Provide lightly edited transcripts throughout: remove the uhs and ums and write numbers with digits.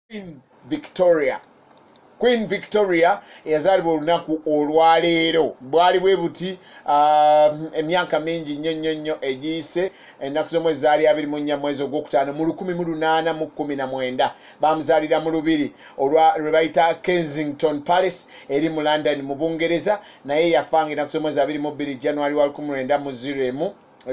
Queen Victoria. Queen Victoria yazalibwa olunaku olwaleero bwali bwe buti emyaka mingi nnyo egiyise ennaku z'omwezi zaali 24 mwezi ogwokutaano mu 1819 bamuzaalira mu lubiri lwe bayita Kensington Palace eri mu London mu Bungereza naye yafanga ennaku z'omwezi 22 January wa 1901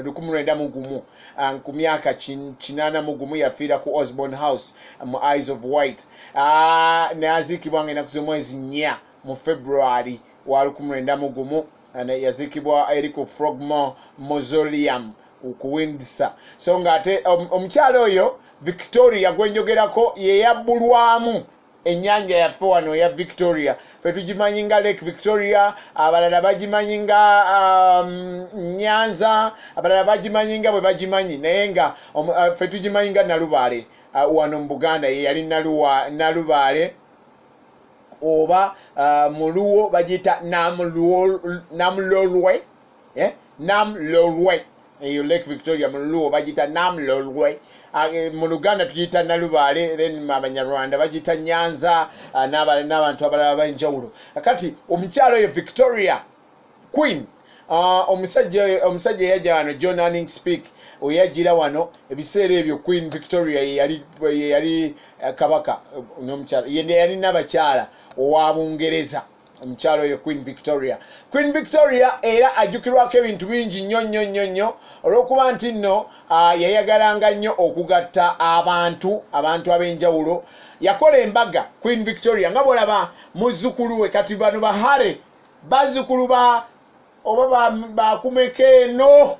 ku myaka 81 yafiira ku Osborne House mu Isle of Wight. Naziikibwa ennaku z'omwezi 4 mu February wa 1901 yazikibwa eri ku Frogmore Mausoleum ku Windsor. So ng'ate omukyalo oyo Victoria gwenjogerako ye yabbulwamu ennyanja yaffe wano ya Victoria. Fe tugimanyi nga Lake Victoria, abalala bagimanyi nga Nyanza, abalala bagimanyi nga bwe bagimanyi naye nga fe tugimanyi nga Nalubaale wano mu Buganda ye yali Nalubaale oba mu Luwo bagiyita Namlolwe. Namlolwe. Eyo Lake Victoria mu Luwo bagiyita Namlolwe. Mu Luganda tugiyita Nalubaale, then Abanyarwanda bagiyita Nyanza n'abantu abalala b'enjawulo. Kati omukyalo oyo Victoria Queen, omusajja yajja wano John Hanning Speak oyagira wano ebiseera ebyo Queen Victoria yali kabaka n'omukyalo yali n'abakyala owa Bungereza. Omukyalo oyo Queen Victoria. Queen Victoria era ajjukirwako ebintu bingi nnyo olw'okuba nti nno yayagalanga nnyo okugatta abantu ab'enjawulo. Yakola embaga Queen Victoria nga bw'olaba muzzukulu we kati bano bahare bazzukulu oba bakumekeno.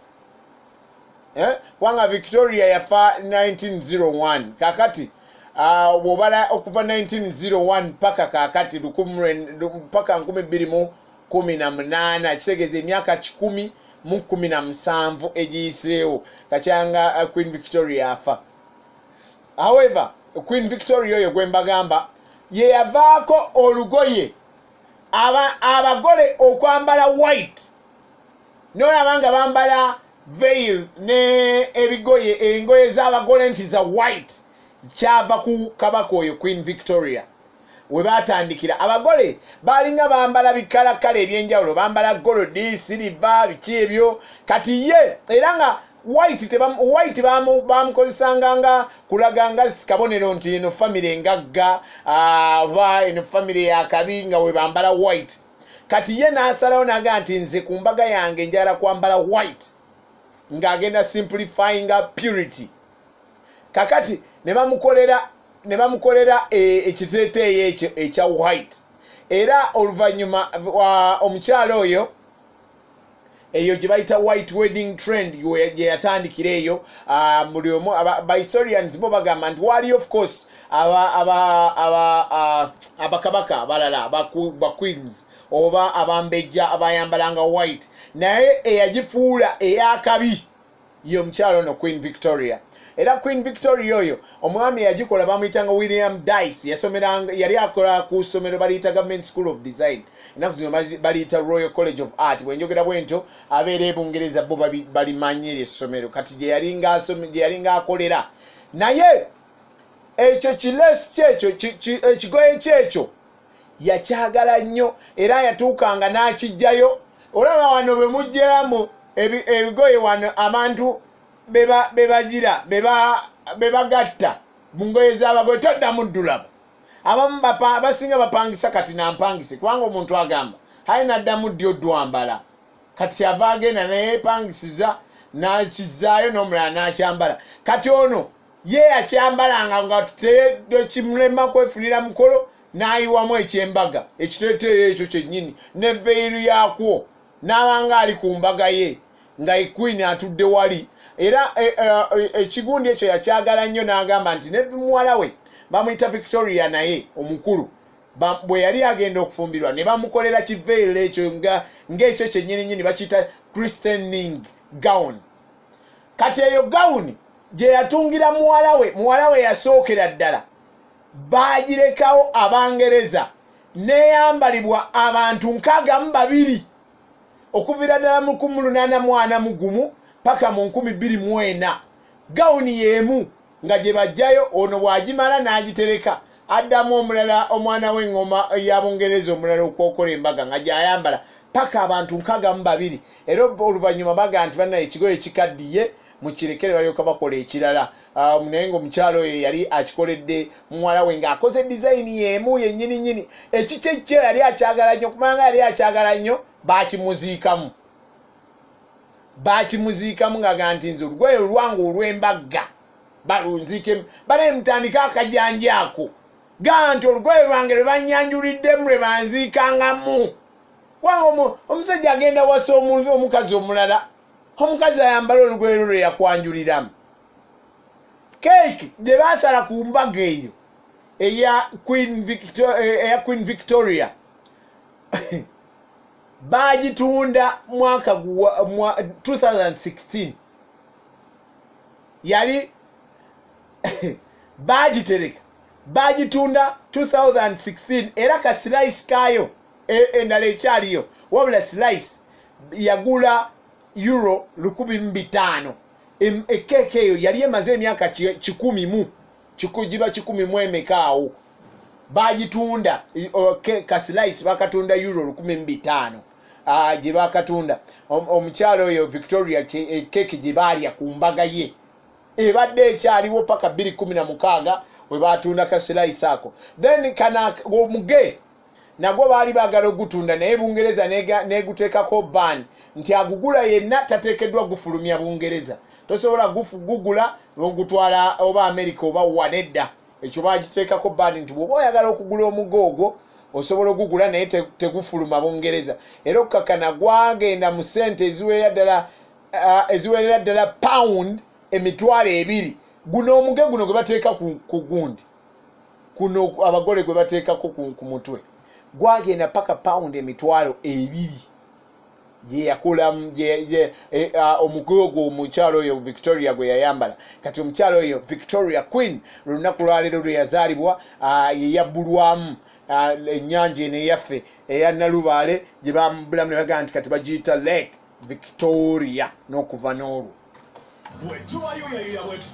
Wanga Victoria yafa 1901 kakati bw'obala okuva 1901 paka kakati paka 2018 kitegeeza emyaka 1017 egiyiseewo kakyanga Queen Victoria afa. However, Queen Victoria oyo gwe mbagamba ye yavaako olugoye abagole okwambala white n'olaba nga bambala veil ne engoye z'abagole nti za white. Kyava ku kabaka oyo Queen Victoria we batandikira abagole balinga bambala bikalakala ebyenjawulo, bambala gold, silver, biki ebyo. Kati ye era nga white bamukozesanga nga kulaga nga kabonero nti eno family engagga oba eno family yakabi nga we bambala white. Kati ye n'asalawo naga nti nze ku mbaga yange njala kwambala white ng'agenda simplifying purity. Kakati ne bamukolera ekiteeteeyi ekyo ekya white. Era oluvannyuma omukyalo oyo eyo gye bayita white wedding trend gye yatandikira eyo. Buli omu historians bo bagamba nti wali of course abakabaka abalala ba queens oba abambejja abayambalanga white naye eyagifuula eyakabi yo omukyalo ono Queen Victoria. Era Queen Victoria oyo omwami yagikola bamuyitanga William Dyce, yali akola ku ssomero baliyita Government School of Design, ennaku zino baliyita Royal College of Art. Bwenjogera bwentyo abeera e Bungereza bo balimanyira essomero kati gye yali nga akolera. Naye ekyo kilesi kyekyo ekigoye kyekyo yakyagala nnyo era yatuukanga n'akijjayo. Olaba wano bwe mujjeramu ebigoye wano abantu bebagira bebagatta mu ngoye z'abagole toddamu ddulaba. Abamu basinga bapangisa kati nampangise kubanga omuntu agamba hayi naddamu ddi oddwambala kati ava agenda nayepangisiza n'akizaayo n'omulala n'akyambala. Kati ono ye yakyambalanga nga tekimulema kwefunira mukolo n'ayiwamu ekyembaga ekiteeteeyo ekyo kyennyini ne veiru yakwo n'abanga ali ku mbaga ye nga Queen atudde wali. Era ekigundi ekyo yakyagala nnyo n'agamba nti ne muwala we bamuyita Victoria naye omukulu bwe yali agenda okufumbirwa ne bamukolera kiveera ekyo ng'ekyo kyennyini bakiyita christening gown. Kati eyo gown gye yatungira muwala we yasookera ddala baagirekawo Abangereza neeyambalibwa abantu 62 okuviira ddala mu 1841 paka mu 2004. Gawuni yemu nga gye bajjayo ono bw'agimala n'agitereka addamu omulala omwana w'engoma y'Abongereza omulala okwokola embaga nga gy'ayambala paka abantu 62 era oluvannyuma baga nti banna ekigoye kikaddiye mukirekere balyoka bakola ekirala naye ng'omukyalo oyo yali akikoledde muwala we ng'akoze design y'emu yennyini ekikyekkyo yali akyagala nnyo kumanga yali akyagala nnyo bakimuziikamu ng'aga nti nze olugoye olwange olw'embagga balunziikemu bale mutandika akajanja ako gaa nti olugoye lwange lwe bannyanjuliddemu lwe banziikangamu wange omusajja agenda wasa omukazi omulala omukazi ayambala olugoye lwe yakwanjuliramu keeki gye baasala ku mbaga eyo eya Queen Victoria bagitunda mwaka 2016 yali bagitereka bagitunda 2016 era ka slice kayo endala ekyaliyo wabula slice yagula euro 1500 ekeke eyo yali emaze emyaka 10 giba 10 emekaawo bagitunda ka slice bakatunda euro 1500 gye bakatunda omukyalo oyo Victoria keke gye balya ku mbaga ye ebadde ekyaliwo paka 2016 we batunda ka slice ako then kana omuge nagwo baali baagala ogutunda naye Bungereza neguteekako ban nti agugula yenna tateekeddwa gufulumya Bungereza tosobola gugula n'ogutwala oba America oba wanedda ekyo bagiteekako ban nti bw'oba oyagala okugula omugoogo osobola ogugula naye tegufuluma Bungereza era okukakana gwagenda mu ssente eziwerera ddala pound 200 guno omuge guno gwe bateeka ku gundi kuno abagole gwe bateekako ku mutwe gwagenda paka pound 200 ye yakulamu omugogo omukyalo oyo Victoria gwe yayambala kati omukyalo oyo Victoria Queen lunaku lwaleero lwe yazaalibwa yeyabbulwamu ennyanja eno eyaffe eya Nalubaale gye bamubulamu ne bagaa nti kati bagiyita Lake Victoria n'okuva n'olwo